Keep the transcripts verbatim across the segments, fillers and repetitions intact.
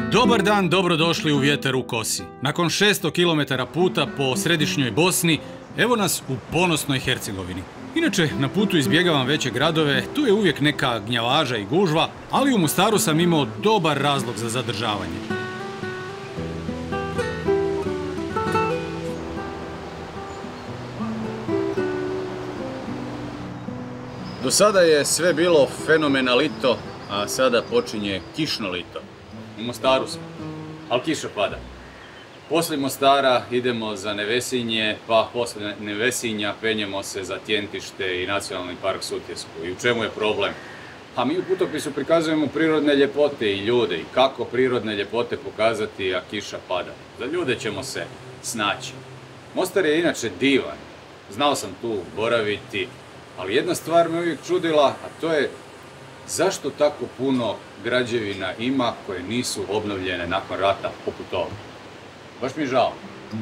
Dobar dan, dobrodošli u Vjetar u kosi. Nakon šesto kilometara puta po središnjoj Bosni, evo nas u ponosnoj Hercegovini. Inače, na putu izbjegavam veće gradove, tu je uvijek neka gnjavaža i gužva, ali u Mostaru sam imao dobar razlog za zadržavanje. Do sada je sve bilo fenomenalito, a sada počinje kišno lito. U Mostaru smo, ali kiša pada. Poslije Mostara idemo za Nevesinje, pa poslije Nevesinja penjemo se za Tjentište i Nacionalni park Sutjesku. I u čemu je problem? A mi u putopisu prikazujemo prirodne ljepote i ljude i kako prirodne ljepote pokazati, a kiša pada. Za ljude ćemo se snaći. Mostar je inače divan. Znao sam tu boraviti, ali jedna stvar me uvijek čudila, a to je zašto tako puno građevina ima koje nisu obnovljene nakon rata poput ovoga. Baš mi je žao.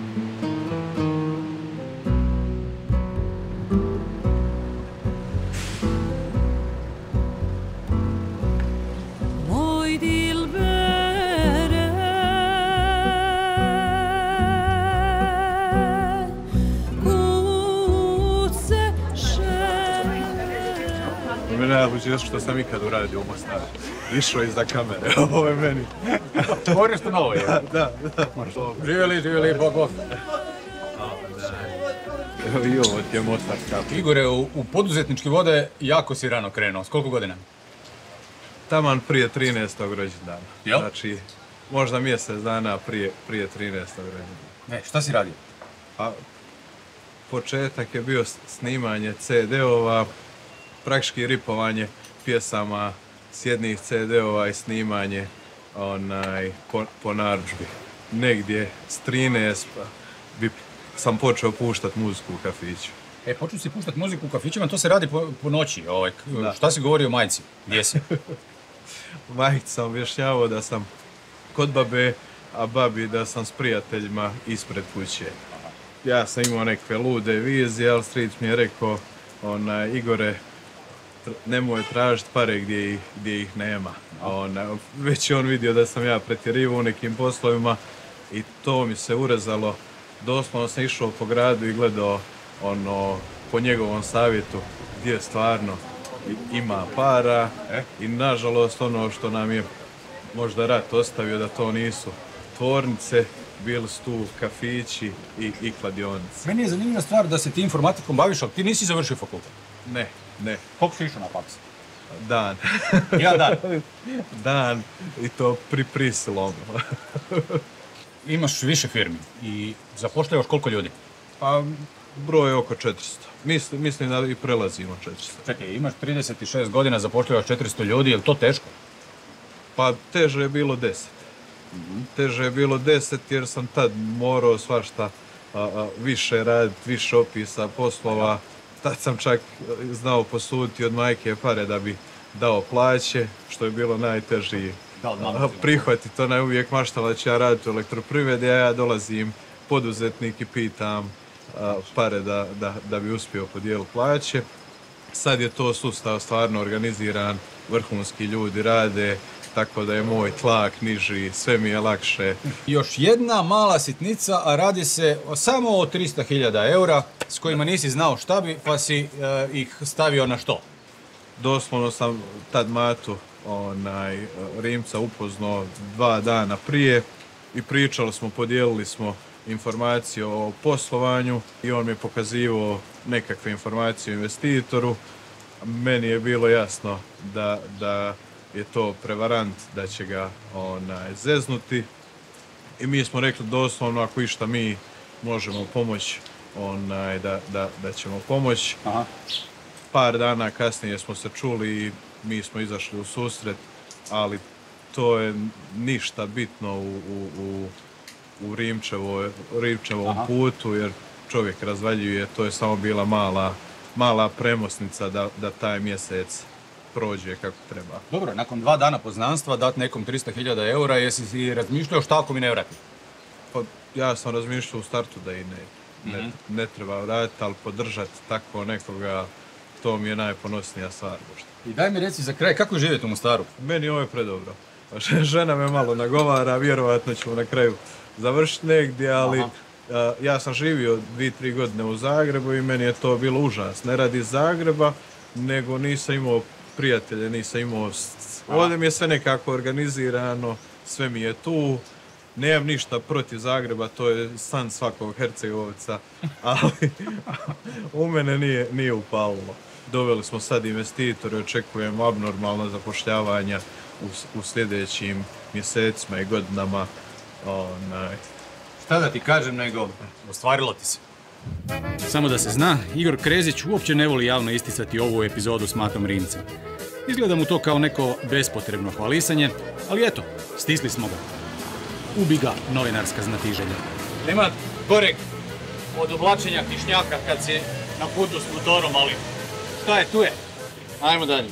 Mene najluđe je što sam ikad uradio u Mostaru. Išao iza kamere, ovo je meni. Ovo nešto novo je. Da, da. Živjeli, živjeli, bog bog. Evo i ovo ti je mostarska. Igore, u, u poduzetničke vode jako si rano krenuo. S koliko godina? Taman prije trinaestog rođendana. Jel? Znači, možda mjesec dana prije, prije trinaestog rođendana. Ne, šta si radio? A početak je bio snimanje ce de-ova, praktički ripovanje pjesama s jednih ce de-ova i snimanje onaj, po, po narudžbi. Negdje s trinaest bi sam počeo puštat muziku u kafiću. E, počeo si puštat muziku u kafićima, to se radi po, po noći. Ovaj, šta si govorio majci? Gdje si? Majci sam objašnjavao da sam kod babe, a babi da sam s prijateljima ispred kuće. Ja sam imao neke lude vizije, ali stric mi je rekao, onaj, Igore, nemoj tražiti pare gdje ih, gdje ih nema. Ona, već je on vidio da sam ja pretjerivao u nekim poslovima i to mi se urezalo. Doslovno sam išao po gradu i gledao ono, po njegovom savjetu gdje stvarno ima para e? I nažalost ono što nam je možda rat ostavio da to nisu tvornice, bili su tu kafići i, i kladionice. Meni je zanimljiva stvar da se ti informatikom baviš, ali ti nisi završio fakultet. Ne, ne. Koliko si išao na faks? Dan. Ja dan? Dan i to pri prisilom. Imaš više firmi i zapošljavaš koliko ljudi? Pa broj je oko četiristo. Mislim, mislim da i prelazimo četiristo. Čekaj, imaš trideset šest godina, zapošljavaš četiristo ljudi, je li to teško? Pa teže je bilo deset. Mm-hmm. Teže je bilo deset jer sam tad morao svašta a, a, više raditi, više opisa poslova. Tad sam čak znao posuditi od majke pare da bi dao plaće, što je bilo najteži prihvatiti. Ona je uvijek maštala da će ja raditi u elektroprivredi, a ja dolazim poduzetnik i pitam a, pare da, da, da bi uspio podijeliti plaće. Sad je to sustav stvarno organiziran, vrhunski ljudi rade, tako da je moj tlak niži, sve mi je lakše. Još jedna mala sitnica, a radi se o, samo o tristo hiljada eura s kojima nisi znao šta bi, pa si e, ih stavio na što? Doslovno sam tad Matu, onaj, Rimca upoznao dva dana prije i pričali smo, podijelili smo informacije o poslovanju i on mi je pokazivao nekakve informacije o investitoru. Meni je bilo jasno da, da je to prevarant, da će ga onaj, zeznuti i mi smo rekli doslovno ako išta mi možemo pomoći, onaj, da, da, da ćemo pomoći. Aha. Par dana kasnije smo se čuli i mi smo izašli u susret, ali to je ništa bitno u, u, u, u Rimčevo, Rimčevom Aha. putu jer čovjek razvaljuje, to je samo bila mala, mala premosnica da, da taj mjesec prođe kako treba. Dobro, nakon dva dana poznanstva dati nekom tristo hiljada eura, jesi si razmišljao šta ako mi ne vrati? Pa, ja sam razmišljao u startu da i ne, ne, mm-hmm. ne treba vratiti, ali podržati tako nekoga, to mi je najponosnija stvar. I daj mi reci za kraj, kako živjeti u Mostaru? Meni ovo je predobro. žena me malo nagovara, vjerovatno ćemo na kraju završiti negdje, ali uh, ja sam živio dvije, tri godine u Zagrebu i meni je to bilo užas. Ne radi Zagreba, nego nisam imao prijatelje, nisam imao... Ovdje mi je sve nekako organizirano, sve mi je tu. Nemam ništa protiv Zagreba, to je san svakog Hercegovca, ali u mene nije, nije upalilo. Doveli smo sad investitore, očekujemo abnormalno zapošljavanja u, u sljedećim mjesecima i godinama. Onaj. Šta da ti kažem, nego ostvarilo ti se. Samo da se zna, Igor Krezić uopće ne voli javno isticati ovu epizodu s Matom Rimcem. Izgleda mu to kao neko bespotrebno hvalisanje, ali eto, stisli smo ga. Ubi ga novinarska znatiželja. Nema goreg od oblačenja kišnjaka kad si na putu s motorom, ali šta je, tu je. Ajmo dalje.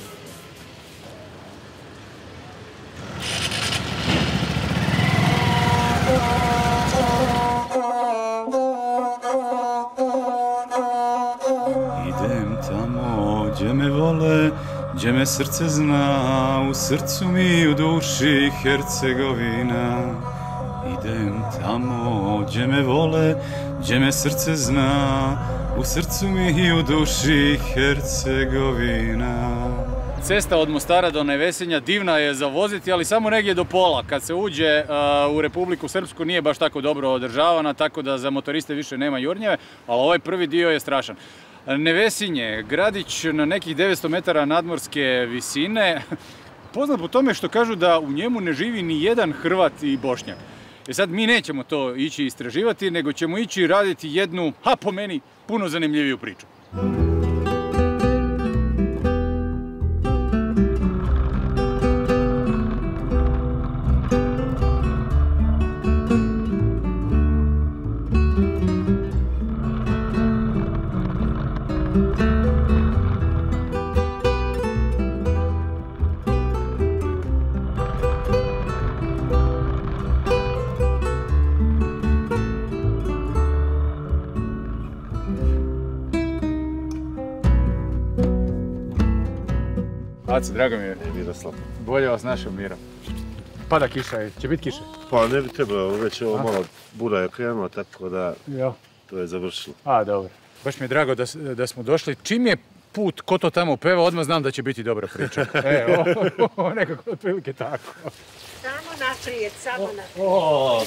Idem tamo gdje me vole, gdje me srce zna, u srcu mi u duši Hercegovina. Idem tamo gdje me vole, gdje me srce zna, u srcu mi u duši Hercegovina. Cesta od Mostara do Nevesinja divna je za voziti, ali samo negdje do pola. Kad se uđe uh, u Republiku Srpsku nije baš tako dobro održavana, tako da za motoriste više nema jurnjeve, ali ovaj prvi dio je strašan. Nevesinje, gradić na nekih devetsto metara nadmorske visine, poznat po tome što kažu da u njemu ne živi ni jedan Hrvat i Bošnjak. I sad mi nećemo to ići istraživati, nego ćemo ići raditi jednu, a po meni, puno zanimljiviju priču. Aco, drago mi je. Miroslav. Bolje vas našao, Miro. Pada kiša, će biti kiše? Pa ne bi trebalo, već ovo malo bura je krenuo, tako da Jo. To je završilo. A, dobro. Baš mi je drago da, da smo došli. Čim je put ko to tamo peva, odmah znam da će biti dobra priča. E, ovo, ovo nekako otprilike tako. Samo naprijed, samo naprijed. O,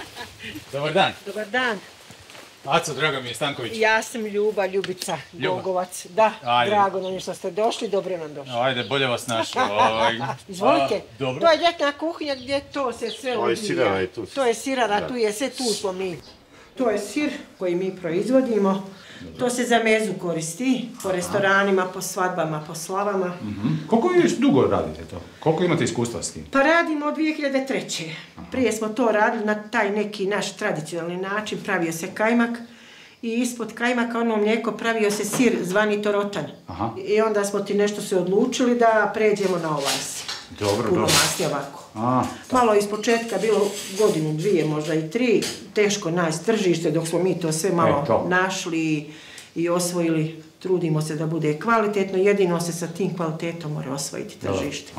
dobar dan. Dobar dan. Aco, drago mi je, Stanković. Ja sam Ljuba, Ljubica, Ljuba. Bogovac. Da, Ajde. drago nam je što ste došli, dobro nam došli. Ajde, bolje vas našao. Ovaj. Izvolite, A, dobro. to je ljetna kuhinja gdje to se sve Ovo je odvija. sirara i tu. To je sirara, tu je sve, tu smo mi. To je sir koji mi proizvodimo. To se za mezu koristi, po restoranima, po svadbama, po slavama. Mm-hmm. Koliko vi još dugo radite to? Koliko imate iskustva s tim? Pa radimo od dvije hiljade treće. Prije smo to radili na taj neki naš tradicionalni način, pravio se kajmak. I ispod kajmaka ono mlijeko pravio se sir zvani torotan. Aha. I onda smo ti nešto se odlučili da pređemo na ovaj sir. Dobro, Puno dobro. masnije ovako. A, Malo iz početka bilo godinu, dvije, možda i tri, teško naći tržište dok smo mi to sve malo E, to. našli i osvojili. Trudimo se da bude kvalitetno, jedino se sa tim kvalitetom mora osvojiti tržište.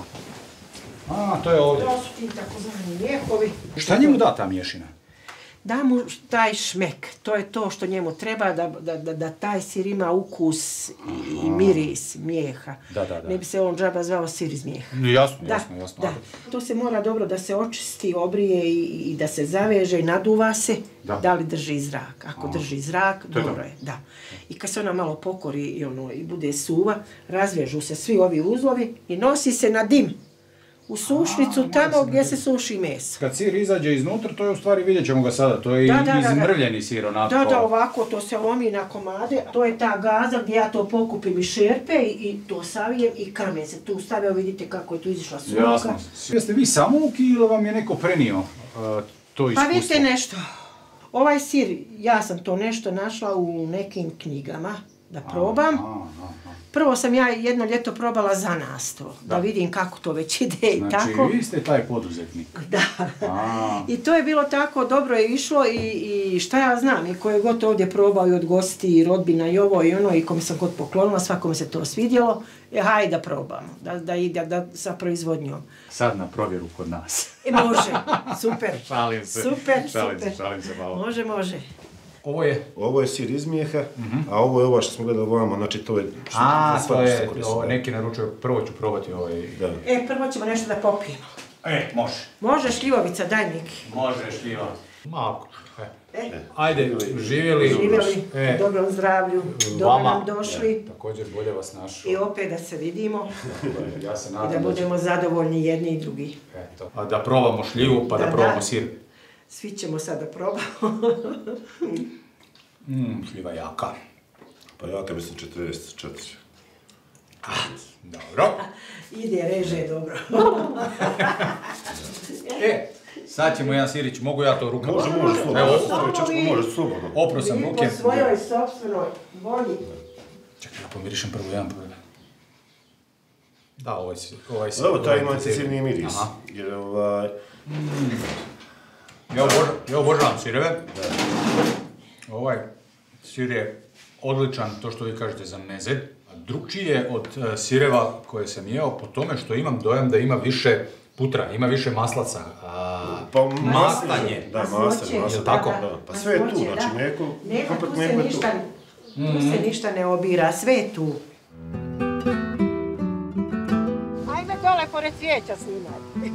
a, to je ovdje. To su ti takozvani mjehovi. Šta njemu da ta mješina? Da mu taj šmek, to je to što njemu treba, da, da, da, da taj sir ima ukus i, i miris mijeha. Da, da, da. Ne bi se on džaba zvao sir iz mijeha. Jasno, Da, jasno, jasno. da. To se mora dobro da se očisti, obrije i, i da se zaveže i naduva se, Da. da, li drži zrak. Ako Aha. drži zrak, To je dobro to. je, da. I kad se ona malo pokori i, ono, i bude suva, razvežu se svi ovi uzlovi i nosi se na dim. U sušnicu, tamo gdje se suši meso. Kad sir izađe iznutra, to je u stvari, vidjet ćemo ga sada, to je Da, da, da, da. izmrvljeni sir onako. Da, da, ovako to se lomi na komade. To je ta gaza gdje ja to pokupim iz šerpe i, i to savijem i kamen se tu stavio. Vidite kako je tu izišla sunka. Jasno. Jeste vi samouki ili vam je neko prenio uh, to iskustvo? Pa vidite nešto. Ovaj sir, ja sam to nešto našla u nekim knjigama da probam. Aha, aha. Prvo sam ja jedno ljeto probala za nas to, da, da vidim kako to već ide i Znači, tako. vi ste taj poduzetnik. Da. A. I to je bilo tako, dobro je išlo i, i šta ja znam, i ko je god ovdje probao i od gosti i rodbina i ovo i ono, i kome sam god poklonila, svakome se to svidjelo E, hajde da probamo, da, da ide da, sa proizvodnjom. Sad na provjeru kod nas. E, može, super. Šalim se. Super, šalim super. Se, šalim se malo. Može, može. Ovo je? Ovo je sir izmijeha, uh-huh. a ovo je ova što smo gledali ovamo, znači to je... Što, a, za to je, se koristi, ovo, neki naručuju, prvo ću probati ovaj... Da. E, prvo ćemo nešto da popijemo. E, može. Može šljivovica, daj neki. Može šljiva. Malko. E. E. Ajde, živjeli. Živjeli, e. dobrom zdravlju, dobro Vama. nam došli. E, također bolje vas našao. I opet da se vidimo. Ja se I nadam da budemo zadovoljni jedni i drugi. Eto. A da probamo šljivu, pa da, Da, probamo da. sir. Svi ćemo sad da probamo. Mmm, šljiva jaka. Pa ja te mislim četrdeset četiri. Dobro. Ide, reže, dobro. E, sad ćemo jedan sirić, mogu ja to rukama? Može, može, slobodno. Evo, Evo, čačko, može, slobodno. opro sam Vi ruke. po svojoj sopstvenoj volji. Čekaj, ja pomirišem prvo jedan prvo. Da, ovaj si... Ovaj si Evo, taj ovaj ima si- intenzivniji miris. Aha. Jer ovaj... Ja, obož, ja obožavam sireve. Ovaj sir je odličan, to što vi kažete, za meze. A drugčiji je od uh, sireva koje sam jeo po tome što imam dojam da ima više putra, ima više maslaca. A, Pa mastanje. Da, Masnoće, masanje, masanje. tako? Da, pa sve je tu, Masnoće, znači da. mlijeko, Nema, tu komplet se mlijeko je tu. ništa, tu se ništa ne obira, sve je tu. Ajme dole pored cvijeća snimati.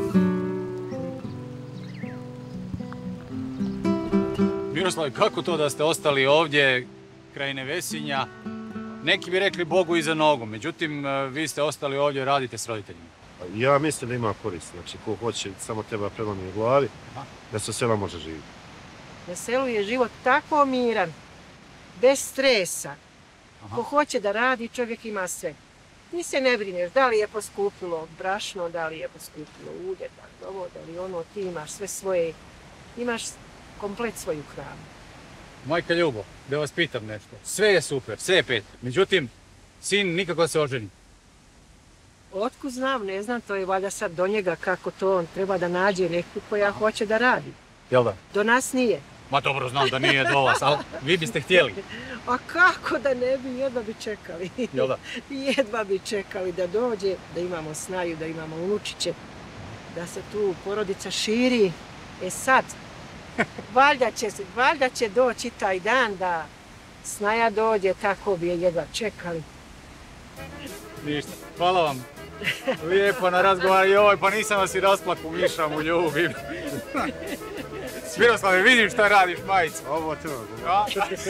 Miroslav, kako to da ste ostali ovdje kraj Nevesinja? Neki bi rekli Bogu iza nogu, međutim, vi ste ostali ovdje, radite s roditeljima. Ja mislim da ima korist, znači ko hoće, samo treba prelomi u glavi, da se sela može živjeti. Na selu je život tako miran, bez stresa. Aha. Ko hoće da radi, čovjek ima sve. Ti se ne brineš da li je poskupilo brašno, da li je poskupilo ulje, da li ovo, da li ono, ti imaš sve svoje, imaš komplet svoju hranu. Majka Ljubo, da vas pitam nešto. Sve je super, sve je pet. Međutim, sin nikako se oženi. Otkud znam, ne znam, to je valjda sad do njega kako to on treba da nađe neku koja hoće da radi. Jel da? Do nas nije. Ma dobro, znam da nije do vas, ali vi biste htjeli. A kako da ne bi, jedva bi čekali. Jel da? Jedva bi čekali da dođe, da imamo snaju, da imamo unučiće, da se tu porodica širi. E sad, valjda će, se- valjda će doći taj dan da snaja dođe, tako bi je jedva čekali. Ništa. Hvala vam. Lijepo na razgovor. Joj, pa nisam vas i rasplaku, mišam u ljubim. Miroslave, vidim šta radiš, majicu. Ovo te A,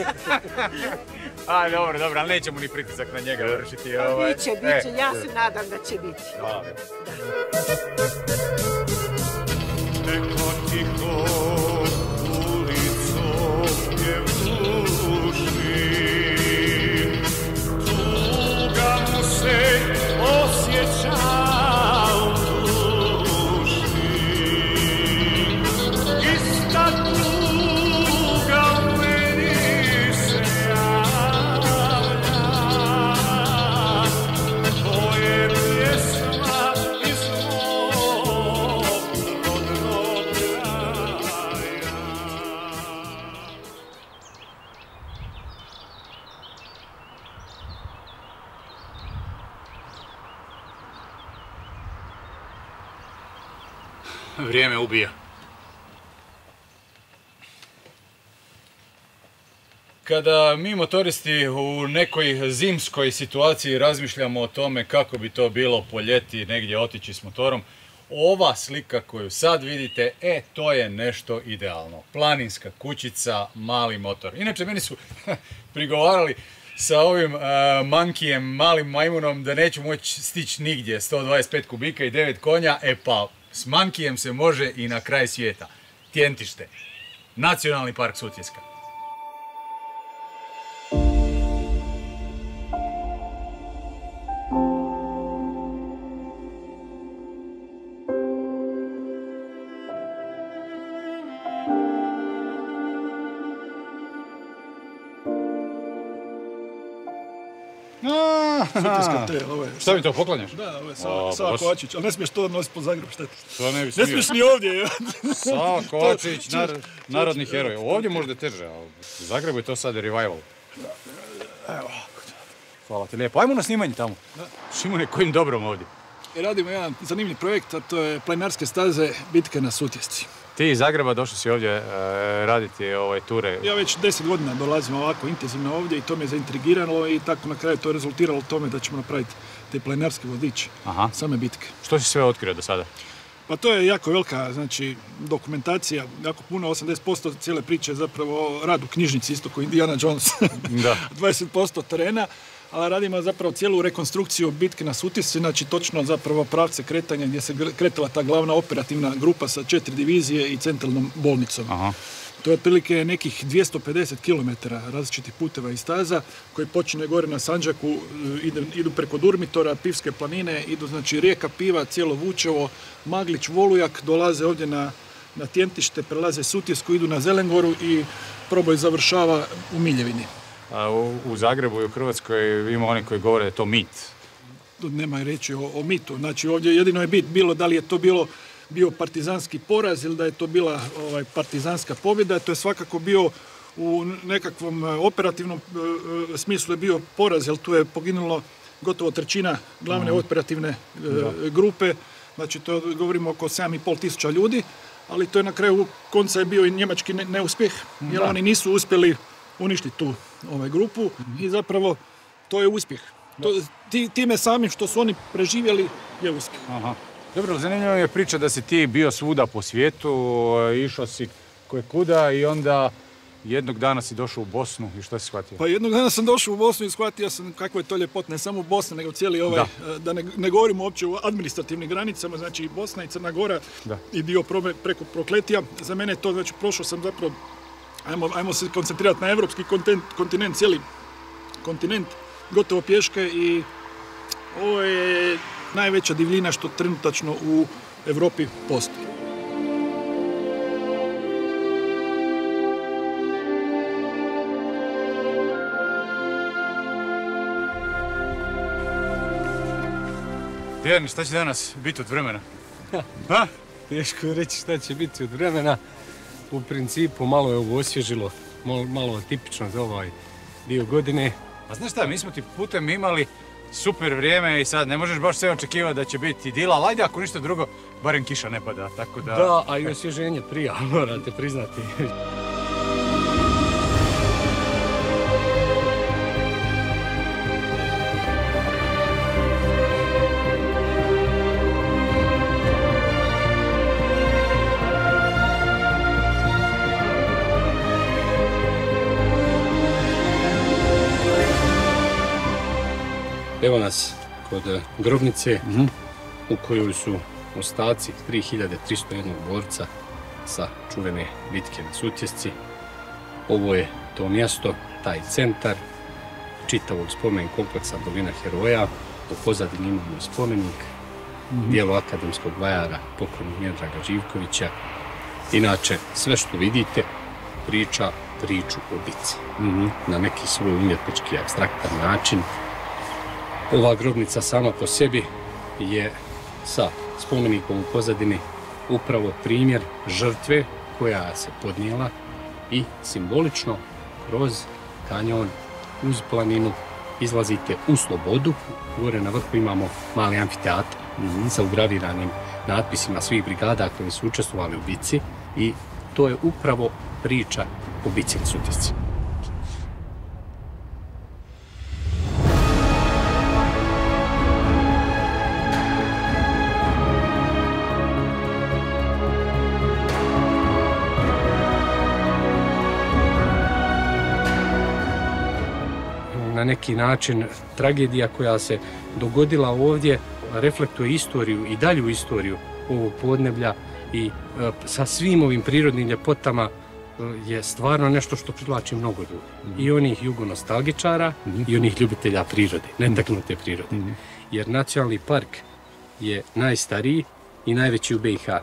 A, dobro, dobro, ali nećemo ni pritisak na njega vršiti. Ovaj. Biće, biće, E, ja se nadam da će biti. hvala. Neko tiho ulicom je vruši, tuga mu se osjeća u duši. Ista tuga u meni se javlja, to je pjesma iz mog rodnog kraja. Vrijeme ubija. Kada mi motoristi u nekoj zimskoj situaciji razmišljamo o tome kako bi to bilo po ljeti negdje otići s motorom, ova slika koju sad vidite, e, to je nešto idealno. Planinska kućica, mali motor. Inače, meni su prigovarali sa ovim uh, mankijem, malim majmunom, da neću moći stići nigdje, sto dvadeset pet kubika i devet konja, e pa, s mankijem se može i na kraj svijeta. Tjentište, Nacionalni park Sutjeska. Sutjeska te, ovo je... Šta mi to poklanjaš? Da, ovo je A, Sava, Sava baš. Kovačić, ali ne smiješ to nositi po Zagrebu, šteta. To ne bi Ne smio. smiješ ni ovdje, je. Sava Kovačić, To- nar- narodni heroj. Ovdje možda teže, ali u Zagrebu je to sad revival. Evo, Hvala ti lijepo. Ajmo na snimanje tamo. Šimune, kojim dobrom ovdje? Radimo jedan zanimljiv projekt, a to je planinarske staze Bitke na Sutjesci. Ti iz Zagreba došli si ovdje e, raditi ove ture. Ja već deset godina dolazim ovako intenzivno ovdje i to me zaintrigiralo i tako na kraju to je rezultiralo tome da ćemo napraviti te planinarske vodiče, Aha. same bitke. Što si sve otkrio do sada? Pa to je jako velika, znači, dokumentacija, jako puno, osamdeset posto cijele priče je zapravo rad u knjižnici, isto kao Indiana Jones, Da. dvadeset posto terena, ali radimo zapravo cijelu rekonstrukciju bitke na Sutjesci, znači točno zapravo pravce kretanja gdje se kretala ta glavna operativna grupa sa četiri divizije i centralnom bolnicom. Aha. To je otprilike nekih dvjesto pedeset kilometara različitih puteva i staza koji počinje gore na Sandžaku, idu, idu preko Durmitora, Pivske planine, idu znači Rijeka, Piva, cijelo Vučevo, Maglić, Volujak, dolaze ovdje na, na Tjentište, prelaze Sutjesku, idu na Zelengoru i proboj završava u Miljevini. A u, u Zagrebu i u Hrvatskoj ima oni koji govore da je to mit. Tu nema reći o, o mitu, znači ovdje jedino je bit bilo da li je to bilo bio partizanski poraz ili da je to bila ovaj, partizanska pobjeda. To je svakako bio u nekakvom operativnom e, smislu je bio poraz, jer tu je poginulo gotovo trećina glavne mm. operativne e, grupe. Znači to govorimo oko sedam i pol tisuća ljudi, ali to je na kraju konca je bio i njemački ne, neuspjeh, jer da. Oni nisu uspjeli uništiti tu ovaj, grupu mm. i zapravo to je uspjeh. To, ti, time samim što su oni preživjeli je uspjeh. Aha. Dobro, zanimljiva je priča da si ti bio svuda po svijetu, išao si koje kuda i onda jednog dana si došao u Bosnu i što si shvatio? Pa jednog dana sam došao u Bosnu i shvatio sam kako je to ljepotno, ne samo u Bosni, nego cijeli ovaj, da, da ne, ne govorimo uopće o administrativnim granicama, znači Bosna i Crna Gora da. I dio probe, preko Prokletija. Za mene je to, znači prošao sam zapravo, ajmo, ajmo se koncentrirati na evropski kontinent, kontinent, cijeli kontinent, gotovo pješke i ovo je najveća divljina što trenutačno u Europi postoji. Dejan, šta će danas biti od vremena? Ha? Teško je reći šta će biti od vremena. U principu malo je ovo osvježilo, malo, malo tipično za ovaj dio godine. A znaš šta, mi smo ti putem imali super vrijeme i sad ne možeš baš sve očekivati da će biti idila, ali ajde ako ništa drugo, barem kiša ne pada, tako da... Da, a i osvježenje prija, morate priznati. Evo nas kod grobnice mm-hmm. u kojoj su ostaci tri hiljade tristo jedan borca sa čuvene bitke na Sutjesci. Ovo je to mjesto, taj centar čitavog spomen kompleksa Dolina heroja. U pozadini imamo spomenik, mm-hmm. dijelo akademskog vajara pokojnog Miodraga Živkovića. Inače, sve što vidite priča priču o bitci. Mm-hmm. Na neki svoj umjetnički, abstraktan način. Ova grobnica sama po sebi je sa spomenikom u pozadini upravo primjer žrtve koja se podnijela i simbolično kroz kanjon uz planinu izlazite u slobodu. Gore na vrhu imamo mali amfiteatr mm-hmm. sa ugraviranim natpisima svih brigada koji su učestvovali u bitci i to je upravo priča o bitci na Sutjesci. Na neki način tragedija koja se dogodila ovdje reflektuje istoriju i dalju istoriju ovog podneblja i e, sa svim ovim prirodnim ljepotama e, je stvarno nešto što privlači mnogo ljudi. Mm-hmm. I onih jugonostalgičara mm-hmm. i onih ljubitelja prirode, netaknute prirode. Mm-hmm. Jer nacionalni park je najstariji i najveći u B i H.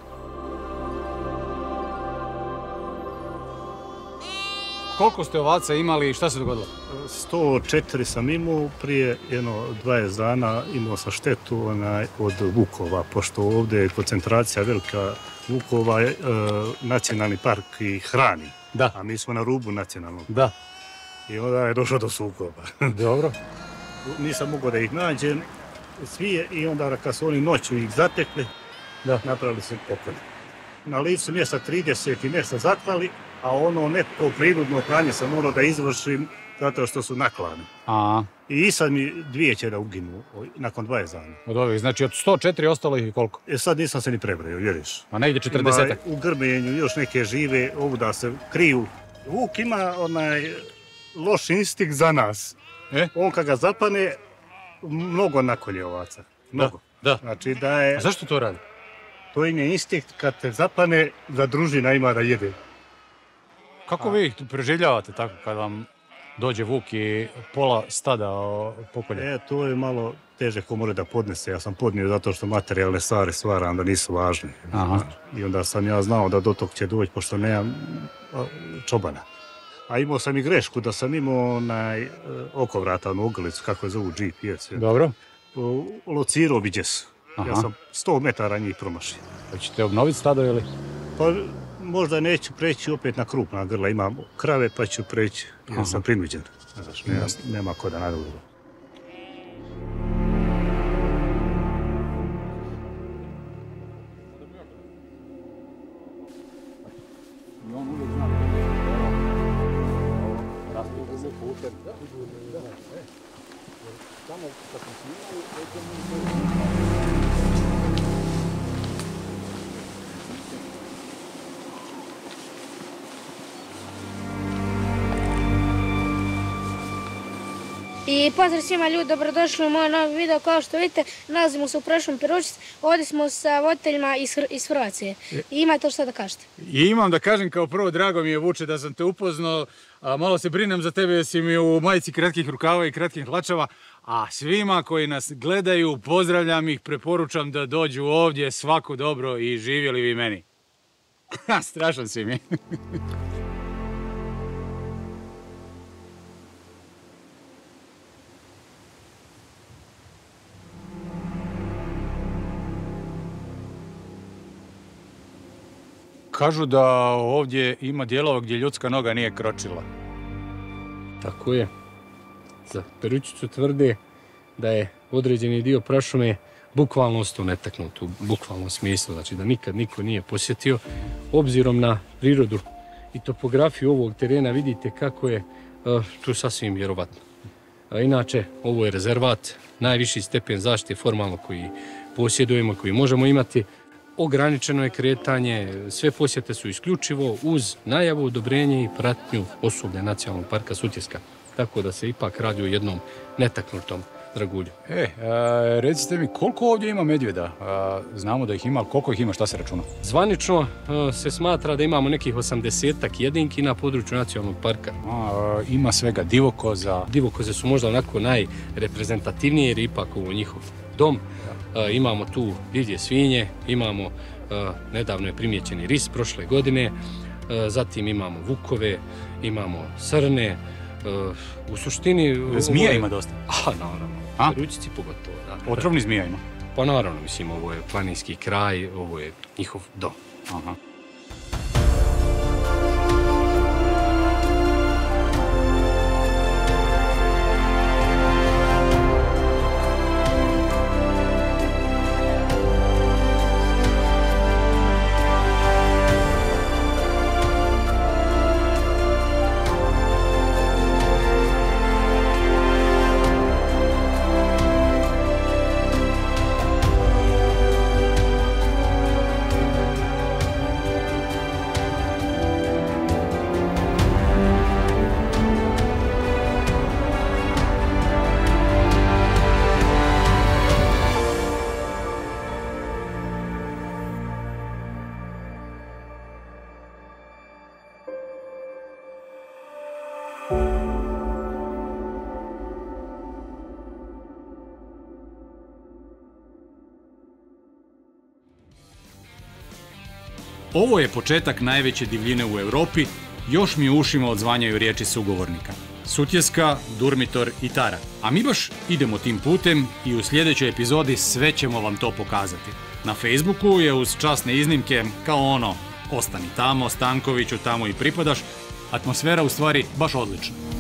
Koliko ste ovaca imali i šta se dogodilo? sto četiri sam imao, prije jedno dvadeset dana imao sam štetu onaj, od vukova, pošto ovdje je koncentracija velika vukova, e, nacionalni park ih hrani, da. A mi smo na rubu nacionalnog. Da. I onda je došlo do sukoba. Dobro. nisam mogao da ih nađem, svi i onda kad su oni noću ih zatekli, da. Napravili su pokolj. Na licu mjesta trideset i nešto zaklali, a ono neko prirodno klanje sam morao da izvršim zato što su naklani. Aha. I sad mi dvije će da uginu nakon dvadeset dana. Od ovih, znači od sto četiri ostalo ih koliko? E sad nisam se ni prebrojio, vjeriš. A negdje četrdesetak? U grmenju još neke žive, ovuda se kriju. Vuk ima onaj loš instinkt za nas. E? On kad ga zapane, mnogo nakolje ovaca. Mnogo. Da, da. Znači da je... A zašto to radi? To im je instinkt kad te zapane da družina ima da jede. Kako vi ih preživljavate tako kad vam dođe vuk i pola stada pokolje? E, to je malo teže ko može da podnese. Ja sam podnio zato što materijalne stvari stvaram da nisu važne. Aha. I onda sam ja znao da do tog će doći, pošto nemam čobana. A imao sam i grešku da sam imao onaj okovrata, onu ogrlicu, kako je zovu G P S. Dobro. Locirao bi djesu. Ja sam sto metara njih promašio. Hoćete obnoviti stado ili? Pa možda neću preći opet na krupna grla. Imam krave pa ću preći. Ja sam prinuđen. Znaš, nema, nema ko da nadovoljno. I pozdrav svima ljudi, dobrodošli u moj novi video. Kao što vidite, nalazimo se u prošlom Peručici, ovdje smo sa voditeljima iz, iz Hrvatske. I imate što da kažete? I imam da kažem kao prvo, drago mi je Vuče da sam te upoznao, a malo se brinem za tebe, si mi u majici kratkih rukava i kratkih hlačava, a svima koji nas gledaju, pozdravljam ih, preporučam da dođu ovdje, svako dobro i živjeli vi meni. Strašan si mi. Kažu da ovdje ima dijelova gdje ljudska noga nije kročila. Tako je. Za Peručicu tvrde da je određeni dio prašume bukvalno ostao netaknut u bukvalnom smislu, znači da nikad niko nije posjetio. Obzirom na prirodu i topografiju ovog terena vidite kako je tu sasvim vjerovatno. Inače, ovo je rezervat, najviši stepen zaštite formalno koji posjedujemo, koji možemo imati. Ograničeno je kretanje, sve posjete su isključivo uz najavu, odobrenje i pratnju osoblja Nacionalnog parka Sutjeska. Tako da se ipak radi o jednom netaknutom dragulju. E, a, recite mi, koliko ovdje ima medvjeda? A, znamo da ih ima, ali koliko ih ima, šta se računa? Zvanično a, se smatra da imamo nekih osamdesetak jedinki na području Nacionalnog parka. A, a, ima svega divokoza? Divokoze su možda onako najreprezentativnije jer je ipak ovo njihov dom. A, imamo tu divlje svinje, imamo, a, nedavno je primjećeni ris prošle godine, a, zatim imamo vukove, imamo srne, a, u suštini... Zmija ima dosta? A, naravno, a? Peručici pogotovo, da. Otrovni zmija ima? Pa naravno, mislim, ovo je planinski kraj, ovo je njihov dom. Aha. Ovo je početak najveće divljine u Europi, još mi u ušima odzvanjaju riječi sugovornika. Sutjeska, Durmitor i Tara. A mi baš idemo tim putem i u sljedećoj epizodi sve ćemo vam to pokazati. Na Facebooku je uz časne iznimke kao ono, ostani tamo, Stankoviću, tamo i pripadaš, atmosfera u stvari baš odlična.